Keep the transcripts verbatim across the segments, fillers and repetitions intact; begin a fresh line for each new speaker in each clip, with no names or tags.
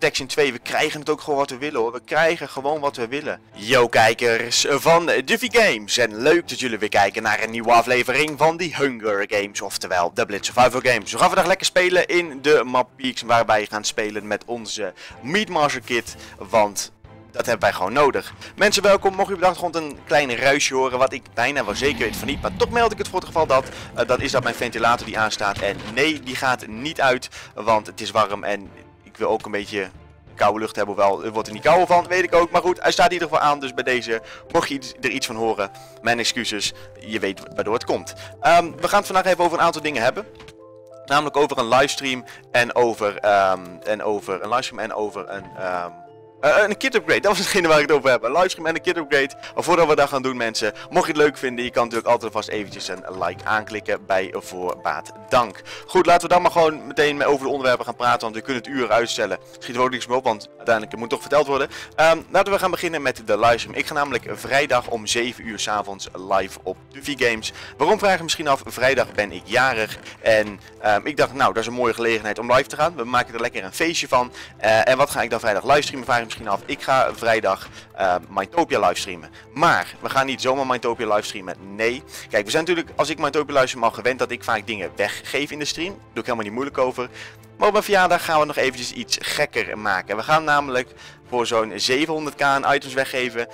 Protection twee. We krijgen het ook gewoon wat we willen hoor. We krijgen gewoon wat we willen. Yo kijkers van Duffy Games. En leuk dat jullie weer kijken naar een nieuwe aflevering van die Hunger Games. Oftewel de Blitz Survival Games. We gaan vandaag lekker spelen in de map Peaks. Waarbij we gaan spelen met onze Meatmaster kit. Want dat hebben wij gewoon nodig. Mensen welkom, mocht je op de achtergrond een klein ruisje horen, wat ik bijna wel zeker weet van niet, maar toch meld ik het voor het geval dat, uh, dan is dat mijn ventilator die aanstaat. En nee, die gaat niet uit, want het is warm en ik wil ook een beetje koude lucht hebben, hoewel er wordt er niet kouder van, weet ik ook. Maar goed, hij staat in ieder geval aan, dus bij deze, mocht je er iets van horen, mijn excuses, je weet waardoor het komt. Um, we gaan het vandaag even over een aantal dingen hebben. Namelijk over een livestream en over, um, en over een livestream en over een... Um, Uh, een kit upgrade, dat was hetgene waar ik het over heb. Een livestream en een kit upgrade. Maar voordat we dat gaan doen mensen, mocht je het leuk vinden, je kan natuurlijk altijd vast eventjes een like aanklikken bij voorbaat dank. Goed, laten we dan maar gewoon meteen over de onderwerpen gaan praten, want we kunnen het uur uitstellen. Schiet er ook niks meer op, want uiteindelijk het moet toch verteld worden. Um, laten we gaan beginnen met de livestream. Ik ga namelijk vrijdag om zeven uur 's avonds live op Duffy Games. Waarom vraag je misschien af? Vrijdag ben ik jarig en um, ik dacht nou, dat is een mooie gelegenheid om live te gaan. We maken er lekker een feestje van. Uh, en wat ga ik dan vrijdag livestreamen? Vraag je misschien af. Ik ga vrijdag uh, Mindtopia livestreamen. Maar we gaan niet zomaar Mindtopia livestreamen. Nee. Kijk, we zijn natuurlijk, als ik Mindtopia livestream al gewend dat ik vaak dingen weggeef in de stream. Daar doe ik helemaal niet moeilijk over. Maar op mijn verjaardag gaan we nog eventjes iets gekker maken. We gaan namelijk voor zo'n zevenhonderd k aan items weggeven.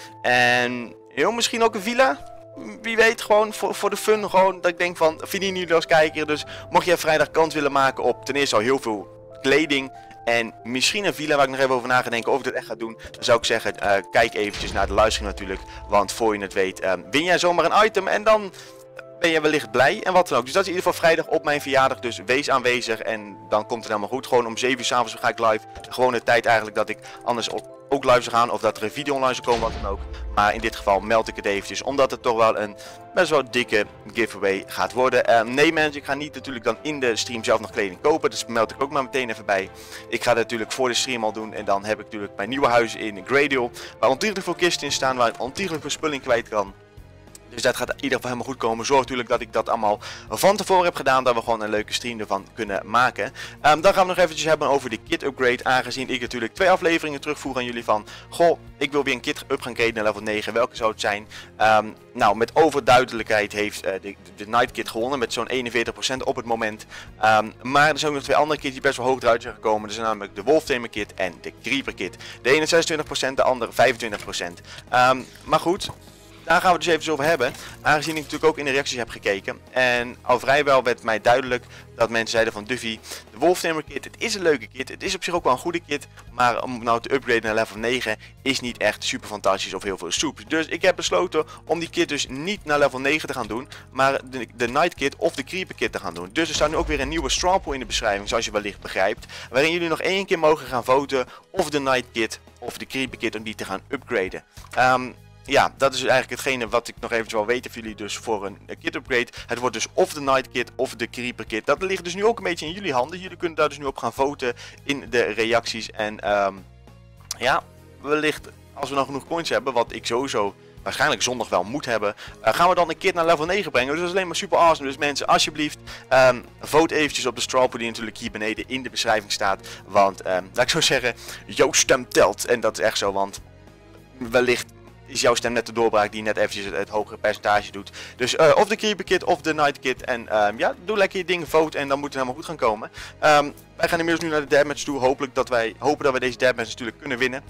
En heel misschien ook een villa. Wie weet, gewoon voor, voor de fun. Gewoon dat ik denk van, verdienen jullie als kijker. Dus mocht jij vrijdag kans willen maken op ten eerste al heel veel kleding. En misschien een villa waar ik nog even over na ga denken of ik dat echt ga doen. Dan zou ik zeggen, uh, kijk eventjes naar de livestream natuurlijk. Want voor je het weet, uh, win jij zomaar een item en dan ben je wellicht blij en wat dan ook. Dus dat is in ieder geval vrijdag op mijn verjaardag. Dus wees aanwezig en dan komt het helemaal goed. Gewoon om zeven uur 's avonds ga ik live. Gewoon de tijd eigenlijk dat ik anders ook live zou gaan. Of dat er een video online zou komen, wat dan ook. Maar in dit geval meld ik het eventjes. Omdat het toch wel een best wel dikke giveaway gaat worden. Uh, nee mensen, ik ga niet natuurlijk dan in de stream zelf nog kleding kopen. Dus meld ik ook maar meteen even bij. Ik ga dat natuurlijk voor de stream al doen. En dan heb ik natuurlijk mijn nieuwe huis in Gradial. Waar ontiegelijk veel kisten in staan. Waar ik ontiegelijk veel spulling kwijt kan. Dus dat gaat in ieder geval helemaal goed komen. Zorg natuurlijk dat ik dat allemaal van tevoren heb gedaan. Dat we gewoon een leuke stream ervan kunnen maken. Um, dan gaan we nog eventjes hebben over de kit upgrade. Aangezien ik natuurlijk twee afleveringen terugvoer aan jullie van. Goh, ik wil weer een kit up gaan graden naar level negen. Welke zou het zijn? Um, nou, met overduidelijkheid heeft uh, de, de Night Kit gewonnen. Met zo'n eenenveertig procent op het moment. Um, maar er zijn ook nog twee andere kits die best wel hoog eruit zijn gekomen. Dat zijn namelijk de Wolftamer Kit en de Creeper Kit. De ene zesentwintig procent, de andere vijfentwintig procent. Um, maar goed. Daar gaan we het dus even over hebben, aangezien ik natuurlijk ook in de reacties heb gekeken. En al vrijwel werd mij duidelijk dat mensen zeiden van Duffy, de Wolftamer kit, het is een leuke kit, het is op zich ook wel een goede kit. Maar om nou te upgraden naar level negen is niet echt super fantastisch of heel veel soep. Dus ik heb besloten om die kit dus niet naar level negen te gaan doen, maar de, de Night Kit of de Creeper Kit te gaan doen. Dus er staat nu ook weer een nieuwe straw pool in de beschrijving, zoals je wellicht begrijpt. Waarin jullie nog één keer mogen gaan voten of de Night Kit of de Creeper Kit om die te gaan upgraden. Um, Ja, dat is eigenlijk hetgene wat ik nog eventjes wil weten voor jullie dus voor een, een kit upgrade. Het wordt dus of de Night Kit of de Creeper Kit. Dat ligt dus nu ook een beetje in jullie handen. Jullie kunnen daar dus nu op gaan voten in de reacties. En um, ja, wellicht als we nog genoeg coins hebben, wat ik sowieso waarschijnlijk zondag wel moet hebben, uh, gaan we dan een kit naar level negen brengen. Dus dat is alleen maar super awesome. Dus mensen, alsjeblieft, um, vote eventjes op de straw pool die natuurlijk hier beneden in de beschrijving staat. Want, um, laat ik zo zeggen, jouw stem telt. En dat is echt zo, want wellicht is jouw stem net de doorbraak die net eventjes het, het hogere percentage doet. Dus uh, of de Creeper Kit of de Night Kit. En um, ja, doe lekker je dingen, vote en dan moet het helemaal goed gaan komen. Um, wij gaan inmiddels nu naar de deathmatch toe. Hopelijk dat wij, hopen dat we deze deathmatch natuurlijk kunnen winnen.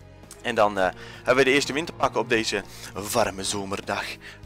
En dan uh, hebben we de eerste win te pakken op deze warme zomerdag.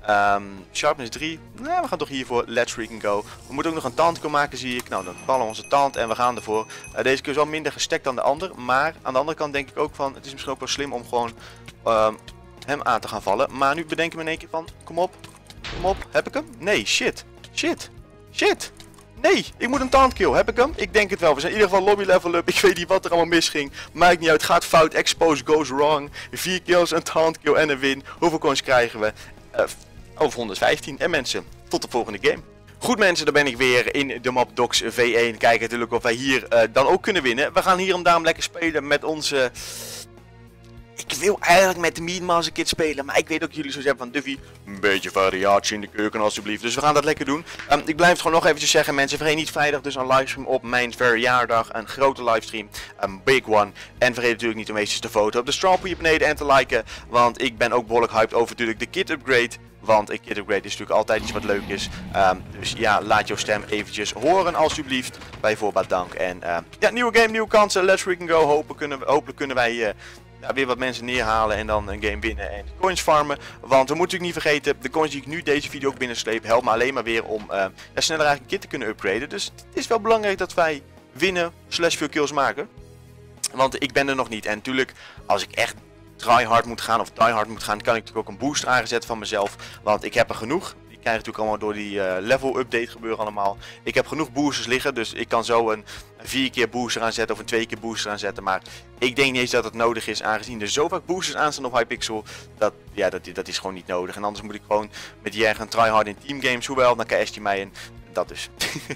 Um, sharpness drie. Nou, we gaan toch hiervoor. Let's freaking go. We moeten ook nog een taunt maken, zie ik. Nou, dan ballen we onze taunt en we gaan ervoor. Uh, deze keer is wel minder gestekt dan de ander. Maar aan de andere kant denk ik ook van, het is misschien ook wel slim om gewoon Uh, hem aan te gaan vallen. Maar nu bedenken we in één keer van, kom op, kom op, heb ik hem? Nee, shit, shit, shit. Nee, ik moet een taunt kill. Heb ik hem? Ik denk het wel. We zijn in ieder geval lobby level up. Ik weet niet wat er allemaal misging. Maakt niet uit. Gaat fout. Expose goes wrong. Vier kills, een taunt kill en een win. Hoeveel coins krijgen we? Uh, over honderdvijftien. En mensen, tot de volgende game. Goed mensen, dan ben ik weer in de map Dox V één. Kijken natuurlijk of wij hier uh, dan ook kunnen winnen. We gaan hier om daarom lekker spelen met onze... Ik wil eigenlijk met de Meatmaster Kit spelen. Maar ik weet ook jullie zo hebben van Duffy. Een beetje variatie in de keuken alsjeblieft. Dus we gaan dat lekker doen. Um, ik blijf het gewoon nog eventjes zeggen mensen. Vergeet niet vrijdag dus een livestream op mijn verjaardag. Een grote livestream. Een big one. En vergeet natuurlijk niet om eventjes te foto op de Strawp hier beneden en te liken. Want ik ben ook behoorlijk hyped over natuurlijk de kit upgrade. Want een kit upgrade is natuurlijk altijd iets wat leuk is. Um, dus ja, laat jouw stem eventjes horen alsjeblieft. Bij voorbaat dank. En uh, ja, nieuwe game, nieuwe kansen. Let's freaking go. Hopelijk kunnen, hopelijk kunnen wij uh, ja, weer wat mensen neerhalen en dan een game winnen en coins farmen. Want we moeten natuurlijk niet vergeten, de coins die ik nu deze video ook binnensleep, helpt me alleen maar weer om uh, ja, sneller eigenlijk een kit te kunnen upgraden. Dus het is wel belangrijk dat wij winnen slash veel kills maken. Want ik ben er nog niet. En natuurlijk, als ik echt tryhard moet gaan of diehard moet gaan, kan ik natuurlijk ook een boost aanzetten van mezelf. Want ik heb er genoeg. Die krijg ik natuurlijk allemaal door die uh, level update gebeuren allemaal. Ik heb genoeg boosters liggen, dus ik kan zo een, een vier keer booster aanzetten of een twee keer booster aanzetten. Maar ik denk niet eens dat het nodig is, aangezien er zo vaak boosters aanstaan op Hypixel. Dat, ja, dat, dat is gewoon niet nodig. En anders moet ik gewoon met Jer gaan tryhard in teamgames. Hoewel, dan cast je mij en dat dus.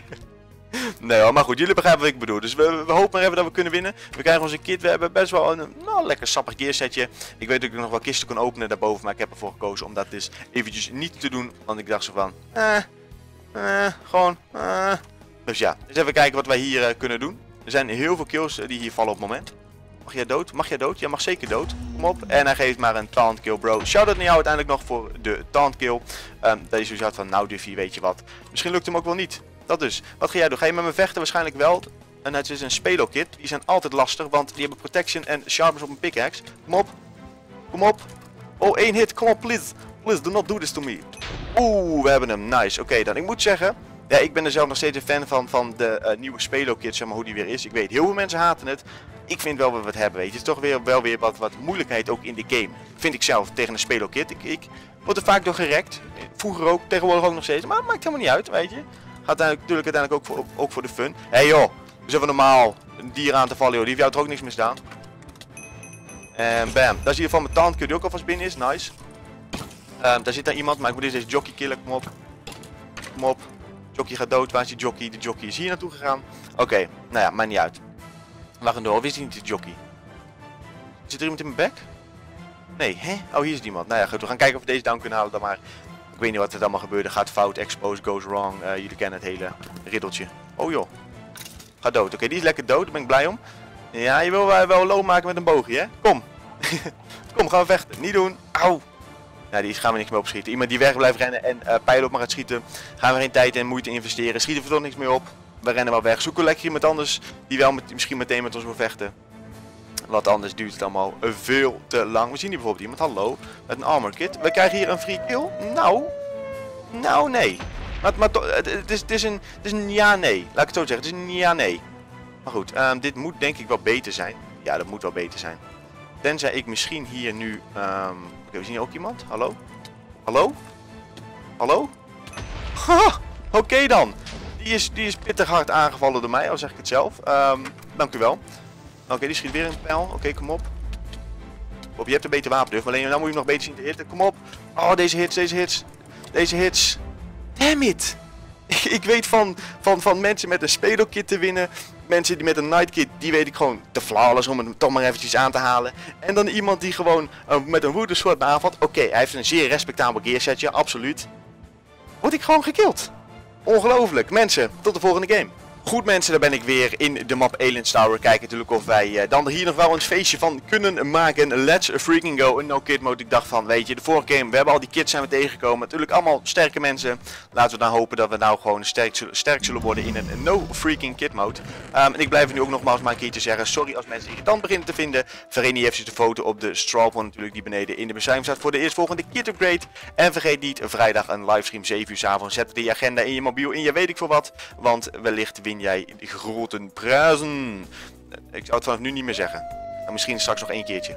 Nee hoor, maar goed, jullie begrijpen wat ik bedoel. Dus we, we hopen maar even dat we kunnen winnen. We krijgen onze kit, we hebben best wel een nou, lekker sappig gearsetje. Ik weet dat ik nog wel kisten kon openen daarboven, maar ik heb ervoor gekozen om dat dus eventjes niet te doen. Want ik dacht zo van, eh, eh, gewoon, eh. Dus ja, dus even kijken wat wij hier uh, kunnen doen. Er zijn heel veel kills uh, die hier vallen op het moment. Mag jij dood? Mag jij dood? Jij mag zeker dood. Kom op. En hij geeft maar een taunt kill, bro. Shout-out naar jou uiteindelijk nog voor de taunt kill. Um, dat je zo had van, nou Duffy, weet je wat. Misschien lukt hem ook wel niet. Dat dus. Wat ga jij doen? Ga je met me vechten? Waarschijnlijk wel. En het is een spelo kit. Die zijn altijd lastig, want die hebben protection en sharpness op een pickaxe. Kom op. Kom op. Oh, één hit. Kom op, please. Please, do not do this to me. Oeh, we hebben hem. Nice. Oké, okay, dan. Ik moet zeggen, ja, ik ben er zelf nog steeds een fan van, van de uh, nieuwe spelo kit, zeg maar, hoe die weer is. Ik weet, heel veel mensen haten het. Ik vind wel dat we wat hebben, weet je. Het is toch weer, wel weer wat, wat moeilijkheid ook in de game. Vind ik zelf, tegen een spelo kit. Ik, ik word er vaak door gerekt. Vroeger ook, tegenwoordig ook nog steeds. Maar het maakt helemaal niet uit, weet je. Gaat natuurlijk uiteindelijk ook voor, ook voor de fun. Hé hey joh, dus even normaal een dier aan te vallen joh. Die heeft jou toch ook niks misdaan. En bam, daar zie je van mijn tandkeur die ook alvast binnen is. Nice. Um, daar zit daar iemand, maar ik moet eerst deze jockey killen. Kom op. Kom op. Jockey gaat dood. Waar is die jockey? De jockey is hier naartoe gegaan. Oké, okay. Nou ja, maakt niet uit. We gaan door. Of is die niet de jockey? Zit er iemand in mijn bek? Nee, hè? Oh, hier is iemand. Nou ja, goed. We gaan kijken of we deze down kunnen halen dan maar. Ik weet niet wat er allemaal gebeurde. Gaat fout, expose, goes wrong. Uh, jullie kennen het hele riddeltje. Oh joh. Ga dood. Oké, okay, die is lekker dood. Daar ben ik blij om. Ja, je wil uh, wel low maken met een boogje, hè? Kom. Kom, gaan we vechten. Niet doen. Auw. Nou, die gaan we niks meer opschieten. Iemand die weg blijft rennen en uh, pijlen op maar gaat schieten. Gaan we geen tijd en moeite investeren. Schieten we toch niks meer op. We rennen wel weg. Zoeken lekker iemand anders die wel met, misschien meteen met ons wil vechten. Want anders duurt het allemaal veel te lang. We zien hier bijvoorbeeld iemand, hallo, met een armor kit. We krijgen hier een free kill. Nou, nou nee. Maar, maar het, het, is, het, is een, het is een ja-nee. Laat ik het zo zeggen, het is een ja-nee. Maar goed, um, dit moet denk ik wel beter zijn. Ja, dat moet wel beter zijn. Tenzij ik misschien hier nu... Um... Oké, okay, we zien hier ook iemand. Hallo? Hallo? Hallo? Oké okay dan. Die is, die is pittig hard aangevallen door mij, al zeg ik het zelf. Um, dank u wel. Oké, okay, die schiet weer een pijl. Oké, okay, kom op. Op, je hebt een beter wapendurf, maar alleen dan moet je hem nog beter zien te hitten. Kom op. Oh, deze hits, deze hits. Deze hits. Damn it. Ik weet van, van, van mensen met een spelokit te winnen. Mensen die met een nightkit, die weet ik gewoon te flawless om hem toch maar eventjes aan te halen. En dan iemand die gewoon uh, met een woede soort me aanvalt. Oké, okay, hij heeft een zeer respectabel gearsetje, absoluut. Word ik gewoon gekild. Ongelooflijk. Mensen, tot de volgende game. Goed mensen, daar ben ik weer in de map Aliens Tower. Kijken natuurlijk of wij uh, dan hier nog wel een feestje van kunnen maken. Let's freaking go. Een no-kit mode. Ik dacht van, weet je, de vorige game, we hebben al die kits zijn we tegengekomen. Natuurlijk allemaal sterke mensen. Laten we dan hopen dat we nou gewoon sterk, sterk zullen worden in een no freaking kit mode. Um, en ik blijf nu ook nogmaals maar een keertje zeggen. Sorry als mensen irritant beginnen te vinden. Vergeet niet even de foto op de Strawp natuurlijk die beneden in de beschrijving staat voor de eerstvolgende kit upgrade. En vergeet niet, vrijdag een livestream zeven uur 's avonds. Zet die agenda in je mobiel, in je weet ik voor wat. Want wellicht win jij de grote prijzen. Ik zou het vanaf nu niet meer zeggen. En misschien straks nog één keertje.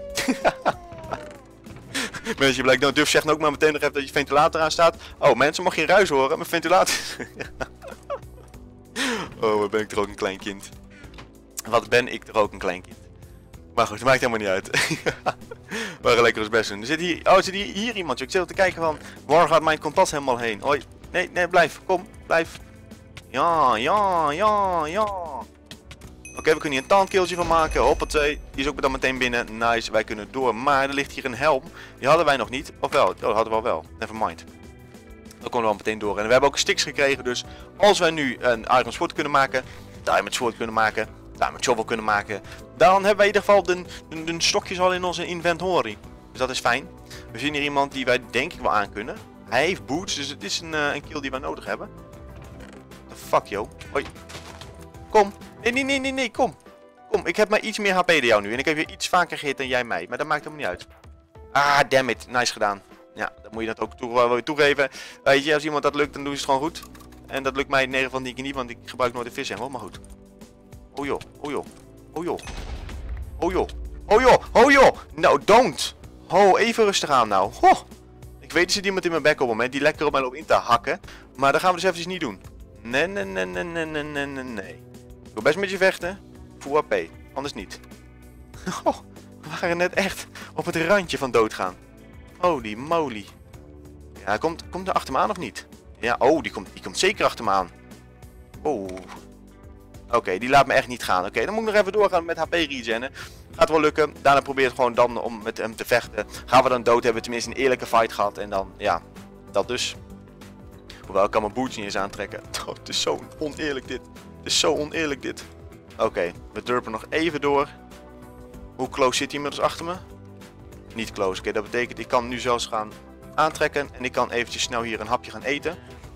Mensen, blijkt nou Duff zegt ook maar meteen nog even dat je ventilator aan staat. Oh, mensen, mag geen ruis horen. Mijn ventilator. Oh, wat ben ik er ook een klein kind. Wat ben ik er ook een klein kind. Maar goed, het maakt helemaal niet uit. We gaan lekker ons best doen. Er zit hier, oh, er zit hier, hier iemand. Ik zit al te kijken van, waar gaat mijn kompas helemaal heen? Hoi. Nee, nee, blijf. Kom, blijf. Ja, ja, ja, ja. Oké, okay, we kunnen hier een tandkeeltje van maken. Hoppatee. Die is ook dan meteen binnen. Nice, wij kunnen door. Maar er ligt hier een helm. Die hadden wij nog niet. Of wel? Oh, dat hadden we al wel. Nevermind. Dan komen we al meteen door. En we hebben ook sticks gekregen. Dus als wij nu een Iron Sword kunnen maken. Diamond Sword kunnen maken. Diamond Shovel kunnen maken. Dan hebben wij in ieder geval de, de, de stokjes al in onze inventory. Dus dat is fijn. We zien hier iemand die wij denk ik wel aan kunnen. Hij heeft boots. Dus het is een, uh, een kill die wij nodig hebben. The fuck, yo. Hoi. Kom. Nee, nee, nee, nee, nee, kom. Kom, ik heb maar iets meer H P dan jou nu. En ik heb je iets vaker gehit dan jij mij. Maar dat maakt helemaal niet uit. Ah, damn it. Nice gedaan. Ja, dan moet je dat ook toe, toegeven. Weet je, als iemand dat lukt, dan doen ze het gewoon goed. En dat lukt mij in negen van die keer niet, want ik gebruik nooit de vis helemaal. Maar goed. Oh joh, oh joh, oh joh. Oh joh, oh joh, oh joh. No, don't. Oh, even rustig aan nou. Ho. Ik weet dat er iemand in mijn bek op het moment die lekker op mij loopt in te hakken. Maar dat gaan we dus eventjes niet doen. Nee, nee, nee, nee, nee, nee, nee, nee, nee. Ik wil best met je vechten. Full H P. Anders niet. Oh, we waren net echt op het randje van doodgaan. Holy moly. Ja, komt, komt er achter me aan of niet? Ja, oh, die komt, die komt zeker achter me aan. Oh. Oké, okay, die laat me echt niet gaan. Oké, okay, dan moet ik nog even doorgaan met H P regennen. Gaat wel lukken. Daarna probeer het gewoon dan om met hem te vechten. Gaan we dan dood, hebben we tenminste een eerlijke fight gehad. En dan, ja, dat dus. Hoewel, ik kan mijn boots niet eens aantrekken. Oh, het is zo oneerlijk dit. Het is zo oneerlijk dit. Oké, okay, we durpen nog even door. Hoe close zit hij inmiddels achter me? Niet close. Oké, okay, dat betekent ik kan nu zelfs gaan aantrekken. En ik kan eventjes snel hier een hapje gaan eten.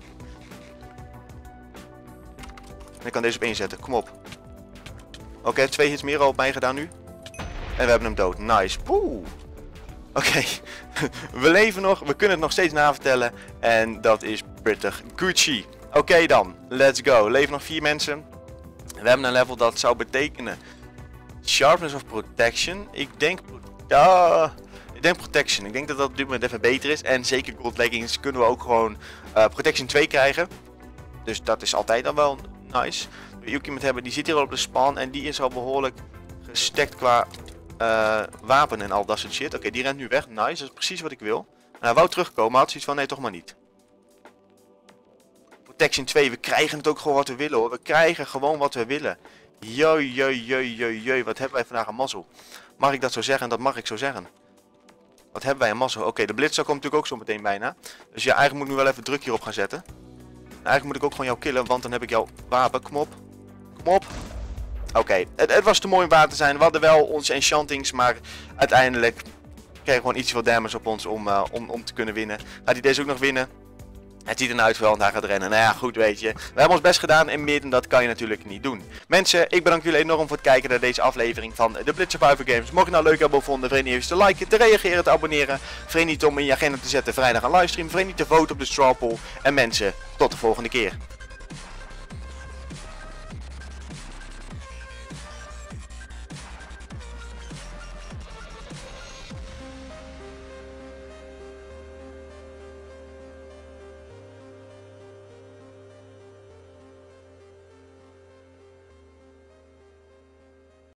En ik kan deze op één zetten. Kom op. Oké, okay, twee hits meer al op mij gedaan nu. En we hebben hem dood. Nice. Oeh. Oké. Okay. We leven nog. We kunnen het nog steeds navertellen. En dat is prettig Gucci. Oké okay, dan. Let's go. Leven nog vier mensen. We hebben een level dat zou betekenen Sharpness of Protection. Ik denk... Uh, ik denk Protection. Ik denk dat dat op dit moment even beter is. En zeker Gold Leggings kunnen we ook gewoon uh, Protection twee krijgen. Dus dat is altijd dan wel nice. We ook iemand hebben die zit hier al op de spawn. En die is al behoorlijk gestekt qua uh, wapen en al dat soort shit. Oké, okay, die rent nu weg. Nice. Dat is precies wat ik wil. En hij wou terugkomen. Had zoiets van nee, toch maar niet. Protection twee. We krijgen het ook gewoon wat we willen hoor. We krijgen gewoon wat we willen. Jee, jee, jee, jee, jee. Wat hebben wij vandaag een mazzel. Mag ik dat zo zeggen? Dat mag ik zo zeggen. Wat hebben wij een mazzel. Oké, okay, de blitzer komt natuurlijk ook zo meteen bijna. Dus ja, eigenlijk moet ik nu wel even druk hierop gaan zetten. Eigenlijk moet ik ook gewoon jou killen, want dan heb ik jouw wapen. Kom op. Kom op. Oké, okay. het, het was te mooi om waar te zijn. We hadden wel onze enchantings, maar uiteindelijk kregen we gewoon iets veel damage op ons om, uh, om, om te kunnen winnen. Gaat hij deze ook nog winnen? Het ziet ernaar uit wel, want hij gaat rennen. Nou ja, goed weet je. We hebben ons best gedaan en meer dan dat kan je natuurlijk niet doen. Mensen, ik bedank jullie enorm voor het kijken naar deze aflevering van de Blitz Survivor Games. Mocht je nou leuk hebben gevonden, vergeet niet even te liken, te reageren, te abonneren. Vergeet niet om in je agenda te zetten vrijdag een livestream. Vergeet niet te voten op de straw poll. En mensen, tot de volgende keer.